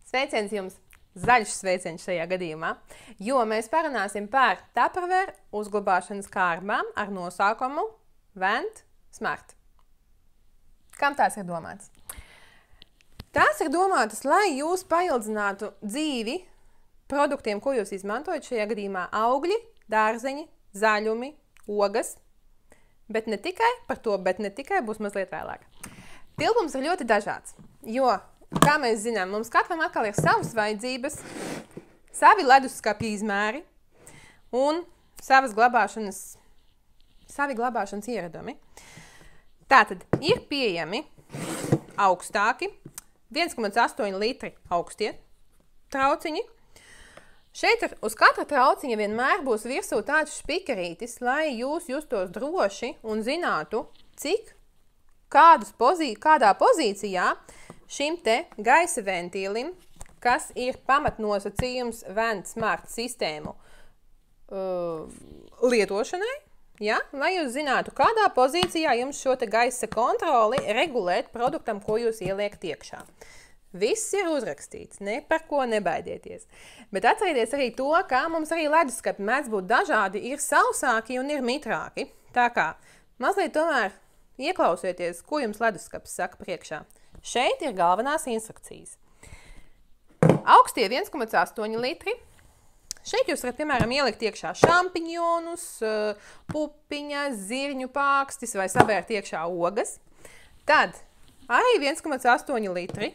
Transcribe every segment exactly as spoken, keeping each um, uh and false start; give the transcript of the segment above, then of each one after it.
Sveiciens jums! Zaļš sveiciens šajā gadījumā, jo mēs parunāsim par Tupperware uzglabāšanas kārbām ar nosaukumu Vent Smart. Kam tās ir domāts? Tās ir domātas, lai jūs paildzinātu dzīvi produktiem, ko jūs izmantojat, šajā gadījumā augļi, dārzeņi, zaļumi, ogas, bet ne tikai par to, bet ne tikai būs mazliet vēlāk. Tilpums ir ļoti dažāds, jo, kā mēs zinām, mums katram atkal ir savas vajadzības, savi leduskapja izmēri un savas glabāšanas, savi glabāšanas ieradumi. Tātad ir pieejami augstāki, viens komats astoņi litri augstie trauciņi. Šeit ar, uz katra trauciņa vienmēr būs virsū tāds špikerītis, lai jūs justos droši un zinātu, cik kādus pozī, kādā pozīcijā šim te gaisa ventīlim, kas ir pamatnosacījums Vent Smart sistēmu uh, lietošanai, ja? Lai jūs zinātu, kādā pozīcijā jums šo te gaisa kontroli regulēt produktam, ko jūs ieliekat iekšā. Viss ir uzrakstīts, ne par ko nebaidieties. Bet atcerieties arī to, ka mums arī leduskapi mēdz būt dažādi, ir sausāki un ir mitrāki. Tā kā mazliet tomēr ieklausieties, ko jums leduskapis saka priekšā. Šeit ir galvenās instrukcijas. Augstie viens komats astoņi litri. Šeit jūs varat, piemēram, ielikt iekšā šampiņonus, pupiņas, zirņu pākstis vai sabērt iekšā ogas. Tad arī viens komats astoņi litri.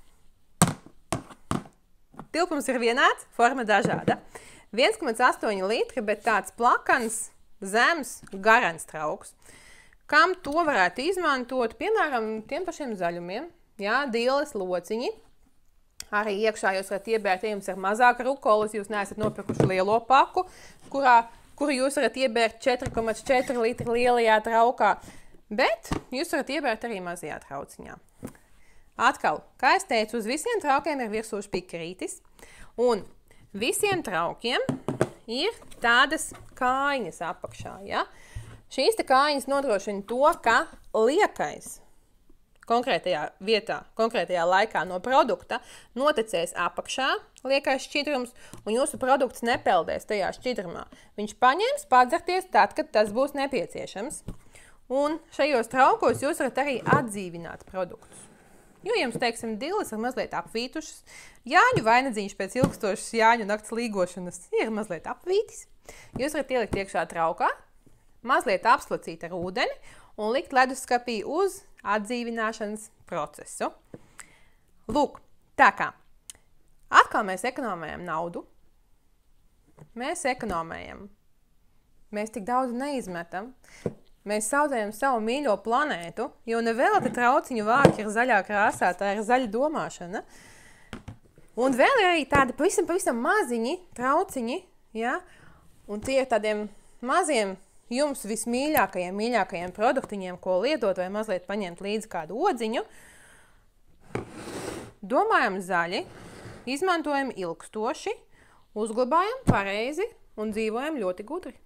Tilpums ir vienāds, forma dažāda. viens komats astoņi litri, bet tāds plakans, zems, garants trauks. Kam to varētu izmantot? Piemēram, tiem pašiem zaļumiem, jā, dīles lociņi. Arī iekšā jūs varat iebērt, ja jums ir mazāk rukolas, jūs neesat nopirkuši lielo paku, kurā, kuru jūs varat iebērt četri komats četri litri lielajā traukā. Bet jūs varat iebērt arī mazajā trauciņā. Atkal, kā es teicu, uz visiem traukiem ir virsū špikerītis. Un visiem traukiem ir tādas kājiņas apakšā. Ja? Šīs te kājiņas nodrošina to, ka liekais konkrētajā vietā, konkrētajā laikā no produkta notekēs apakšā liekais šķidrums, un jūsu produkts nepeldēs tajā šķidrumā. Viņš paņems padzerties tad, kad tas būs nepieciešams. Un šajos traukos jūs varat arī atdzīvināt produktus. Jo jums, teiksim, diles ir mazliet apvītušas, jāņu vainagdziņš pēc ilgstošas jāņu nakts līgošanas ir mazliet apvītis. Jūs varat ielikt iekšā traukā, mazliet apslacīt ar ūdeni un likt leduskapī uz atdzīvināšanas procesu. Lūk, tā kā. Atkal mēs ekonomējam naudu. Mēs ekonomējam. Mēs tik daudz neizmetam. Mēs saudzējam savu mīļo planētu, jo nevēlti trauciņu vāki ir zaļā krāsā, tā ir zaļa domāšana. Un vēl ir arī tādi pavisam, pavisam maziņi trauciņi, ja? Un tie ir tādiem maziem jums vismīļākajiem, mīļākajiem produktiņiem, ko lietot vai mazliet paņemt līdzi kādu odziņu. Domājam zaļi, izmantojam ilgstoši, uzglabājam pareizi un dzīvojam ļoti gudri.